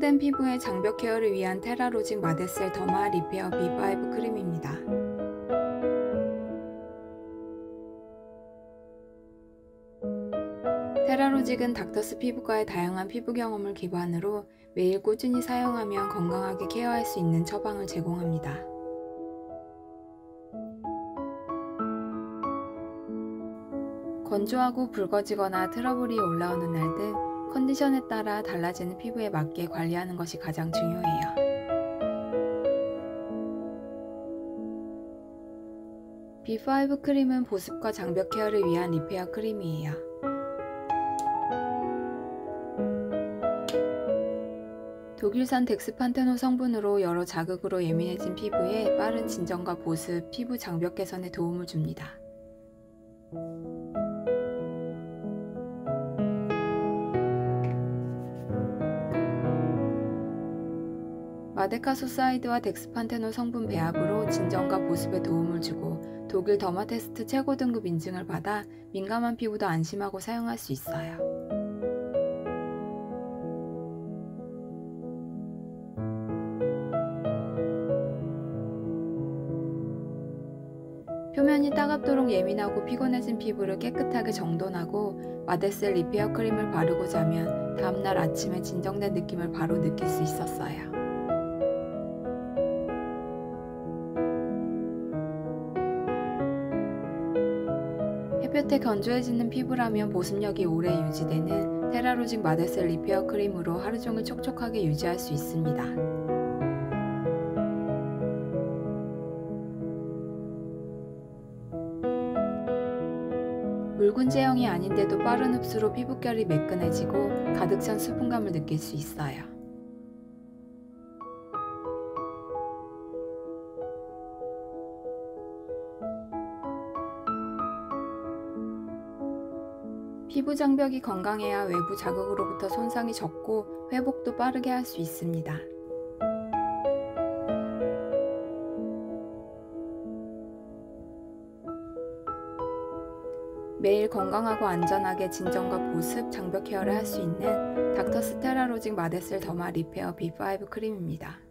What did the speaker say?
진정된 피부의 장벽 케어를 위한 테라로직 마데셀 더마 리페어 B5 크림입니다. 테라로직은 닥터스 피부과의 다양한 피부 경험을 기반으로 매일 꾸준히 사용하면 건강하게 케어할 수 있는 처방을 제공합니다. 건조하고 붉어지거나 트러블이 올라오는 날 등 컨디션에 따라 달라지는 피부에 맞게 관리하는 것이 가장 중요해요. B5 크림은 보습과 장벽 케어를 위한 리페어 크림이에요. 독일산 덱스판테놀 성분으로 여러 자극으로 예민해진 피부에 빠른 진정과 보습, 피부 장벽 개선에 도움을 줍니다. 마데카소사이드와 덱스판테놀 성분 배합으로 진정과 보습에 도움을 주고 독일 더마테스트 최고 등급 인증을 받아 민감한 피부도 안심하고 사용할 수 있어요. 표면이 따갑도록 예민하고 피곤해진 피부를 깨끗하게 정돈하고 마데셀 리페어 크림을 바르고 자면 다음날 아침에 진정된 느낌을 바로 느낄 수 있었어요. 햇볕에 건조해지는 피부라면 보습력이 오래 유지되는 테라로직 마데셀 리페어 크림으로 하루종일 촉촉하게 유지할 수 있습니다. 묽은 제형이 아닌데도 빠른 흡수로 피부결이 매끈해지고 가득 찬 수분감을 느낄 수 있어요. 피부 장벽이 건강해야 외부 자극으로부터 손상이 적고 회복도 빠르게 할 수 있습니다. 매일 건강하고 안전하게 진정과 보습, 장벽 케어를 할 수 있는 닥터스 테라로직 마데셀 더마 리페어 B5 크림입니다.